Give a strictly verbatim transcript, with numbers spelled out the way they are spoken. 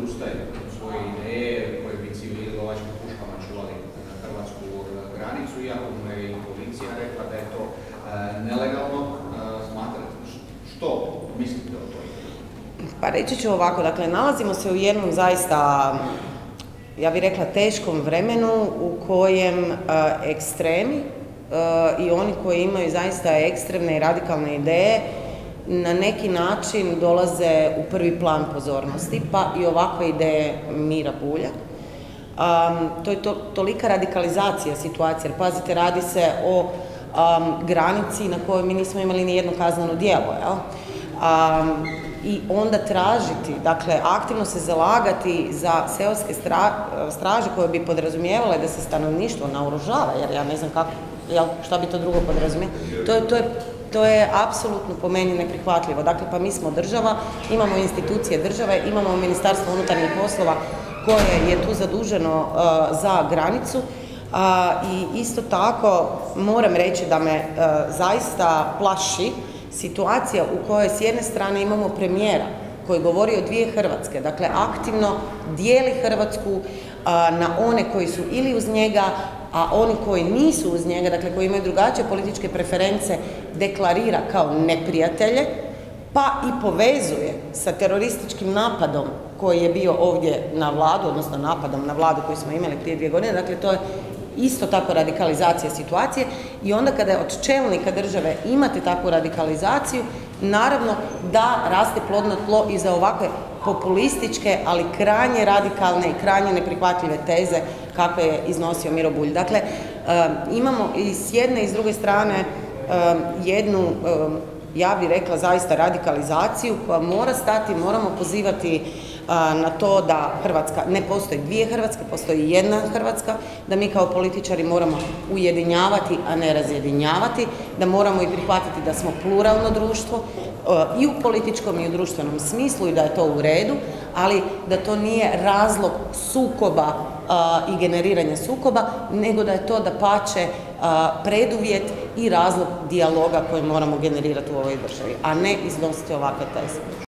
odustaje od svoje ideje koje bi civili lovačkim puškama čuvali na hrvatsku granicu, iako mu je i policija rekla da je to nelegalno. Smatrate, što mislite o toj? Pa reći ću ovako, dakle, nalazimo se u jednom zaista, ja bih rekla, teškom vremenu u kojem uh, ekstremi uh, i oni koji imaju zaista ekstremne i radikalne ideje na neki način dolaze u prvi plan pozornosti, pa i ovakve ideje Mira Bulja. Um, to je to, tolika radikalizacija situacije, jer pazite, radi se o um, granici na kojoj mi nismo imali ni jedno kazneno djelo, jel? Um, I onda tražiti, dakle, aktivno se zalagati za seoske stra, straže koje bi podrazumijevale da se stanovništvo naoružava, jer ja ne znam kako, jel, šta bi to drugo podrazumijelo. To je, to je, to je apsolutno po meni neprihvatljivo. Dakle, pa mi smo država, imamo institucije države, imamo Ministarstvo unutarnjih poslova koje je tu zaduženo uh, za granicu. Uh, I isto tako moram reći da me uh, zaista plaši situacija u kojoj s jedne strane imamo premijera koji govori o dvije Hrvatske, dakle aktivno dijeli Hrvatsku a, na one koji su ili uz njega, a oni koji nisu uz njega, dakle koji imaju drugačije političke preference, deklarira kao neprijatelje, pa i povezuje sa terorističkim napadom koji je bio ovdje na vladu, odnosno napadom na vladu koju smo imali prije dvije godine, dakle to je isto tako radikalizacija situacije. I onda kada od čelnika države imate takvu radikalizaciju, naravno da raste plodno tlo i za ovakve populističke, ali krajnje radikalne i krajnje neprihvatljive teze kakve je iznosio Miro Bulj. Dakle, imamo i s jedne i s druge strane jednu, ja bih rekla, zaista radikalizaciju koja mora stati, moramo pozivati na to da Hrvatska, ne postoji dvije Hrvatske, postoji jedna Hrvatska, da mi kao političari moramo ujedinjavati, a ne razjedinjavati, da moramo i prihvatiti da smo pluralno društvo i u političkom i u društvenom smislu i da je to u redu, ali da to nije razlog sukoba i generiranja sukoba, nego da je to dapače preduvjet i razlog dijaloga koji moramo generirati u ovoj državi, a ne iznositi ovakve teze.